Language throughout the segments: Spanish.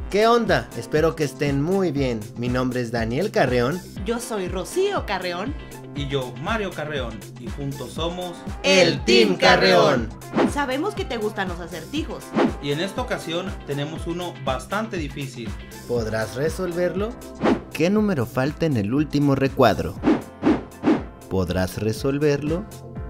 ¿Qué onda? Espero que estén muy bien. Mi nombre es Daniel Carreón. Yo soy Rocío Carreón. Y yo, Mario Carreón. Y juntos somos... El Team Carreón. Sabemos que te gustan los acertijos. Y en esta ocasión tenemos uno bastante difícil. ¿Podrás resolverlo? ¿Qué número falta en el último recuadro? ¿Podrás resolverlo?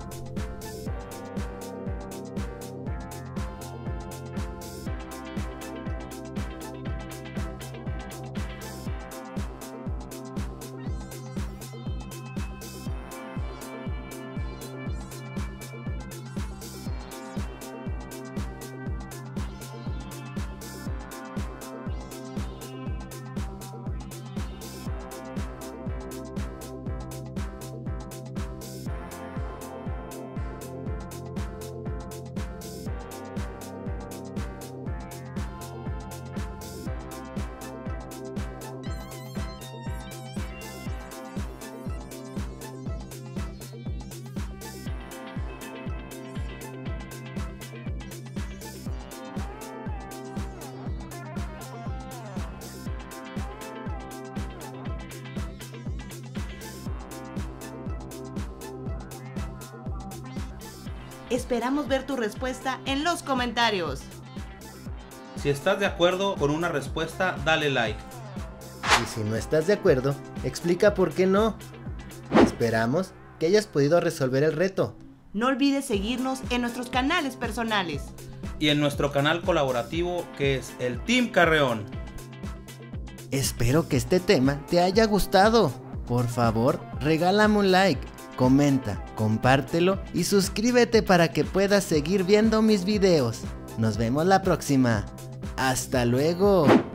Esperamos ver tu respuesta en los comentarios. Si estás de acuerdo con una respuesta, dale like. Y si no estás de acuerdo, explica por qué no. Esperamos que hayas podido resolver el reto. No olvides seguirnos en nuestros canales personales. Y en nuestro canal colaborativo, que es el Team Carreón. Espero que este tema te haya gustado. Por favor, regálame un like, comenta, compártelo y suscríbete para que puedas seguir viendo mis videos. Nos vemos la próxima. ¡Hasta luego!